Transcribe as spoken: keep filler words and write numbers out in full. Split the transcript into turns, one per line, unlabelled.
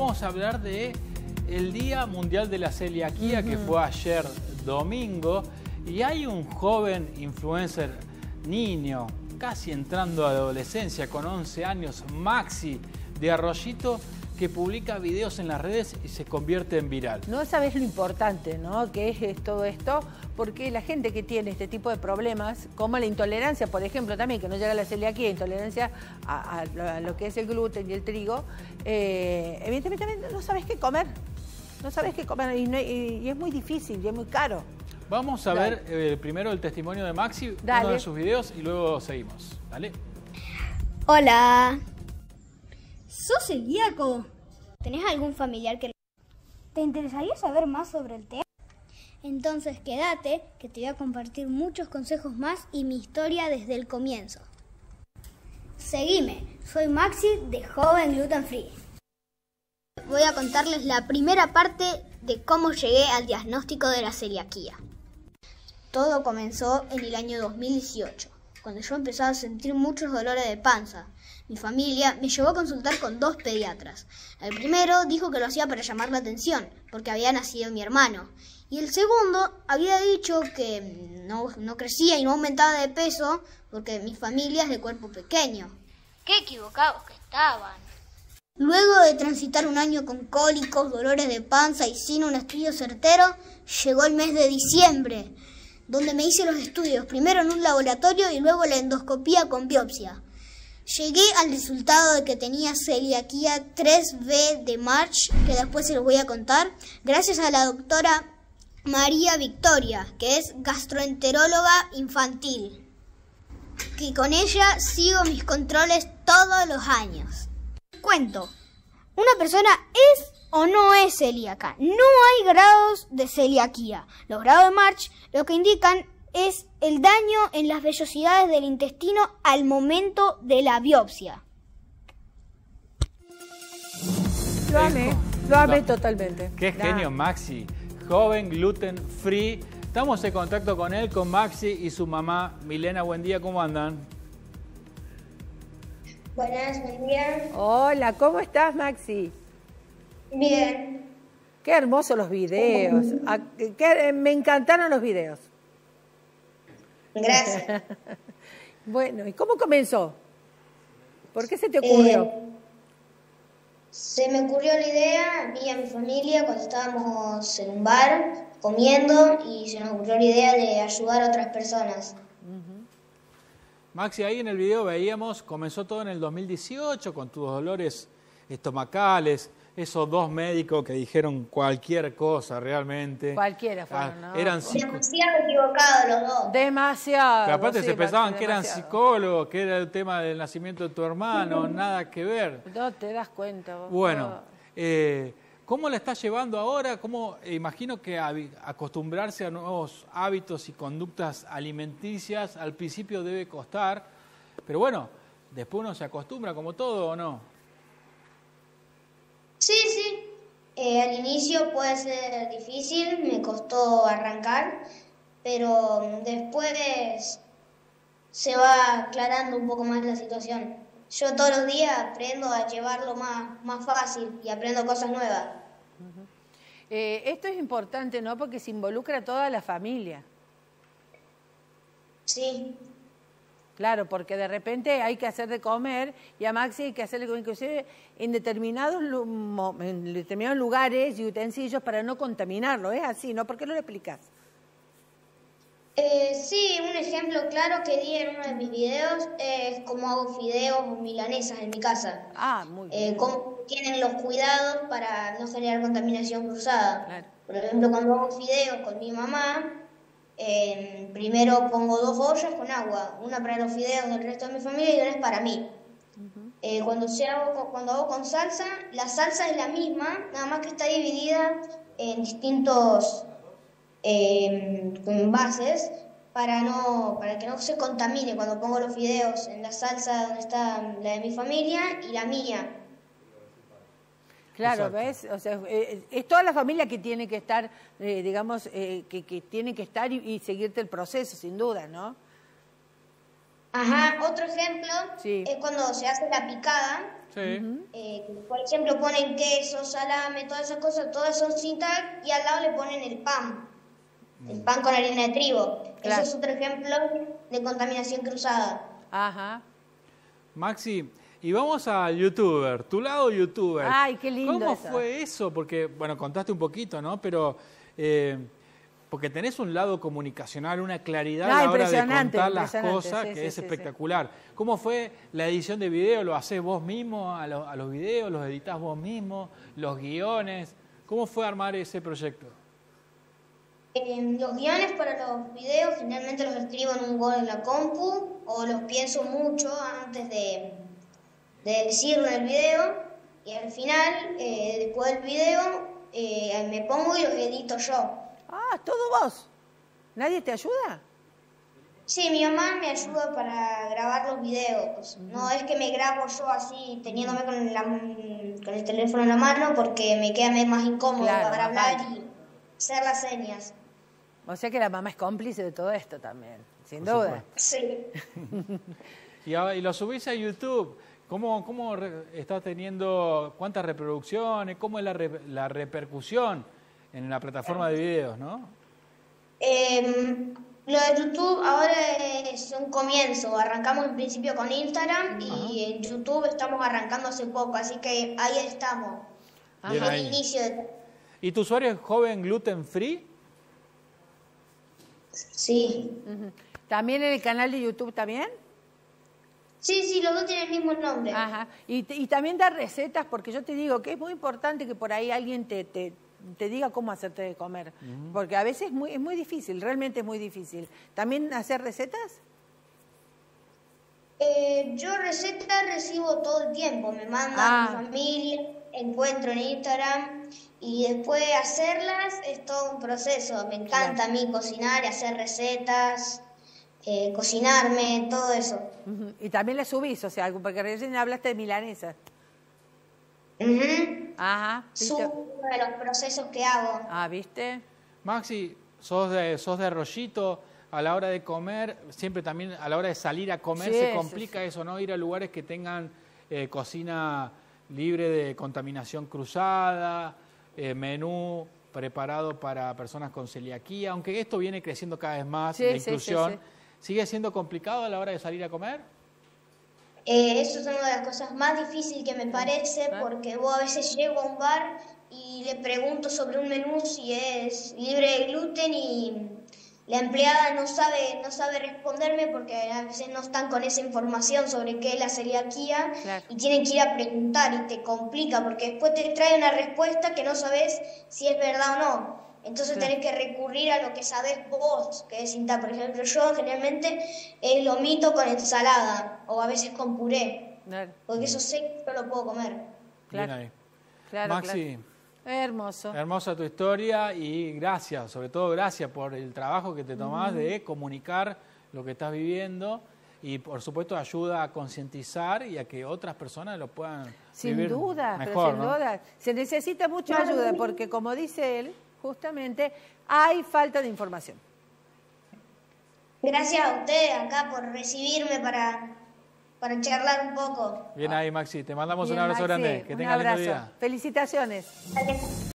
Vamos a hablar de el Día Mundial de la Celiaquía, uh-huh. que fue ayer domingo, y hay un joven influencer, niño, casi entrando a la adolescencia, con once años, Maxi de Arroyito, que publica videos en las redes y se convierte en viral.
No sabes lo importante, ¿no?, que es, es todo esto, porque la gente que tiene este tipo de problemas, como la intolerancia, por ejemplo, también, que no llega a la celiaquía, intolerancia a, a, a lo que es el gluten y el trigo, eh, evidentemente no sabes qué comer, no sabes qué comer y, no, y, y es muy difícil y es muy caro.
Vamos a Dale. ver eh, primero el testimonio de Maxi, Dale. uno de sus videos, y luego seguimos. ¿Vale?
Hola. ¿Sos celíaco? ¿Tenés algún familiar que... ¿Te interesaría saber más sobre el tema? Entonces quédate, que te voy a compartir muchos consejos más y mi historia desde el comienzo. Seguime, soy Maxi de Joven Gluten Free. Voy a contarles la primera parte de cómo llegué al diagnóstico de la celiaquía. Todo comenzó en el año dos mil dieciocho, cuando yo empezaba a sentir muchos dolores de panza. Mi familia me llevó a consultar con dos pediatras. El primero dijo que lo hacía para llamar la atención, porque había nacido mi hermano. Y el segundo había dicho que no, no crecía y no aumentaba de peso, porque mi familia es de cuerpo pequeño. ¡Qué equivocados que estaban! Luego de transitar un año con cólicos, dolores de panza y sin un estudio certero, llegó el mes de diciembre, donde me hice los estudios, primero en un laboratorio y luego la endoscopía con biopsia. Llegué al resultado de que tenía celiaquía tres B de March, que después se los voy a contar, gracias a la doctora María Victoria, que es gastroenteróloga infantil, que con ella sigo mis controles todos los años. Cuento, una persona es o no es celíaca. No hay grados de celiaquía. Los grados de March lo que indican es el daño en las vellosidades del intestino al momento de la biopsia.
Lo amé, lo amé totalmente.
Qué genio, Maxi. Joven Gluten Free. Estamos en contacto con él, con Maxi y su mamá, Milena. Buen día, ¿cómo andan?
Buenas, buen día.
Hola, ¿cómo estás, Maxi?
Bien.
Qué hermosos los videos. Qué, me encantaron los videos.
Gracias.
Bueno, ¿y cómo comenzó? ¿Por qué se te ocurrió?
Eh, se me ocurrió la idea a mí y a mi familia cuando estábamos en un bar comiendo y se nos ocurrió la idea de ayudar a otras personas.
Uh-huh. Maxi, ahí en el video veíamos, comenzó todo en el dos mil dieciocho con tus dolores estomacales. Esos dos médicos que dijeron cualquier cosa realmente.
Cualquiera fueron,
ah,
¿no?
Eran
demasiado equivocados los dos.
Demasiado.
Pero aparte
sí,
se pensaban que eran
demasiado.
psicólogos, que era el tema del nacimiento de tu hermano, nada que ver.
No te das cuenta vos.
Bueno, eh, ¿cómo la estás llevando ahora? ¿Cómo, eh, imagino que acostumbrarse a nuevos hábitos y conductas alimenticias al principio debe costar, pero bueno, después uno se acostumbra como todo, ¿o no?
Sí, sí. Eh, al inicio puede ser difícil, me costó arrancar, pero después se va aclarando un poco más la situación. Yo todos los días aprendo a llevarlo más, más fácil y aprendo cosas nuevas.
Uh-huh. eh, esto es importante, ¿no? Porque se involucra a toda la familia.
Sí.
Claro, porque de repente hay que hacer de comer y a Maxi hay que hacerle comer, inclusive en determinados, en determinados lugares y utensilios para no contaminarlo. ¿Es así, no? ¿Por qué no lo explicas?
Eh, sí, un ejemplo claro que di en uno de mis videos es cómo hago fideos o milanesas en mi casa.
Ah, muy bien.
Eh, cómo tienen los cuidados para no generar contaminación cruzada.
Claro.
Por ejemplo, cuando hago fideos con mi mamá, Eh, primero pongo dos ollas con agua, una para los fideos del resto de mi familia y una es para mí. Uh-huh. eh, cuando, se hago, cuando hago con salsa, la salsa es la misma, nada más que está dividida en distintos eh, envases para, no, para que no se contamine cuando pongo los fideos en la salsa donde está la de mi familia y la mía.
Claro,
Exacto.
¿ves? O sea, eh, es toda la familia que tiene que estar, eh, digamos, eh, que, que tiene que estar y, y seguirte el proceso, sin duda, ¿no?
Ajá, otro ejemplo
sí.
es cuando se hace la picada.
Sí.
Ujú.
Eh, por ejemplo, ponen queso, salame, todas esas cosas, todas son sin tag y al lado le ponen el pan, el pan con harina de trigo.
Claro.
Eso es otro ejemplo de contaminación cruzada.
Ajá.
Maxi, y vamos al youtuber, tu lado youtuber.
Ay, qué lindo
¿Cómo
eso.
fue eso? Porque, bueno, contaste un poquito, ¿no? Pero, eh, porque tenés un lado comunicacional, una claridad
No,
a la hora de
impresionante,
contar las
impresionante,
cosas
sí,
que
sí,
es
sí, sí.
espectacular. ¿Cómo fue la edición de video? ¿Lo hacés vos mismo a, lo- a los videos? ¿Los editás vos mismo? ¿Los guiones? ¿Cómo fue armar ese proyecto?
Eh, los guiones para los videos generalmente los escribo en un Word en la compu o los pienso mucho antes de, de decirlo en el video y al final, eh, después del video, eh, me pongo y los edito yo.
Ah, ¿todo vos? ¿Nadie te ayuda?
Sí, mi mamá me ayuda para grabar los videos. No es que me grabo yo así teniéndome con, la- con el teléfono en la mano porque me queda más incómodo
Claro,
para
más
hablar
fácil.
y hacer las señas.
O sea que la mamá es cómplice de todo esto también, sin
Por
duda.
Sí.
Y, a- y lo subís a YouTube. ¿Cómo, cómo re- está teniendo, cuántas reproducciones? ¿Cómo es la, re- la repercusión en la plataforma de videos, no?
Eh, lo de YouTube ahora es un comienzo. Arrancamos en principio con Instagram y en YouTube estamos arrancando hace poco, así que ahí estamos.
Bien
En el
ahí.
inicio de...
¿Y tu usuario es joven gluten free?
Sí.
Ujú. ¿También en el canal de YouTube también?
Sí, sí, los dos tienen el mismo nombre.
Ajá. Y, y también da recetas, porque yo te digo que es muy importante que por ahí alguien te, te, te diga cómo hacerte de comer. Porque a veces es muy, es muy difícil, realmente es muy difícil. ¿También hacer recetas?
Eh, yo recetas recibo todo el tiempo, me mandan
Ah.
mi familia, encuentro en Instagram y después de hacerlas es todo un proceso. Me encanta a mí cocinar y hacer recetas, eh, cocinarme, todo eso.
Ujú. Y también le subís, o sea, porque recién hablaste de milanesa.
Ujú.
Ajá. ¿viste?
Subo de los procesos que hago.
Ah, ¿viste?
Maxi, sos de, sos de Arroyito, a la hora de comer, siempre también a la hora de salir a comer
Sí,
se
sí,
complica
sí.
eso, ¿no? Ir a lugares que tengan eh, cocina libre de contaminación cruzada, eh, menú preparado para personas con celiaquía, aunque esto viene creciendo cada vez más,
Sí,
la
sí, sí,
inclusión.
sí.
¿Sigue siendo complicado a la hora de salir a comer?
Eh, eso es una de las cosas más difíciles que me parece
Ah.
porque vos a veces llego a un bar y le pregunto sobre un menú si es libre de gluten y la empleada no sabe, no sabe responderme porque a veces no están con esa información sobre qué es la celiaquía
Claro.
y tienen que ir a preguntar y te complica porque después te trae una respuesta que no sabes si es verdad o no. Entonces
Claro.
tenés que recurrir a lo que sabés vos, que es sin tag. Por ejemplo, yo generalmente es lomito con ensalada o a veces con puré,
Claro,
porque eso sé que yo lo puedo comer.
claro.
Bien ahí.
claro,
Maxi,
claro. Hermoso.
hermosa tu historia y gracias, sobre todo gracias por el trabajo que te tomás de comunicar lo que estás viviendo y por supuesto ayuda a concientizar y a que otras personas lo puedan
Sin
vivir
duda,
mejor,
pero sin
¿no?
duda. Se necesita mucha ayuda porque, como dice él, justamente hay falta de información.
Gracias a ustedes acá por recibirme para, para charlar un poco.
Bien ahí, Maxi, te mandamos
Bien,
un abrazo
Maxi,
grande, que
un
tengas lindo
abrazo.
día.
Felicitaciones.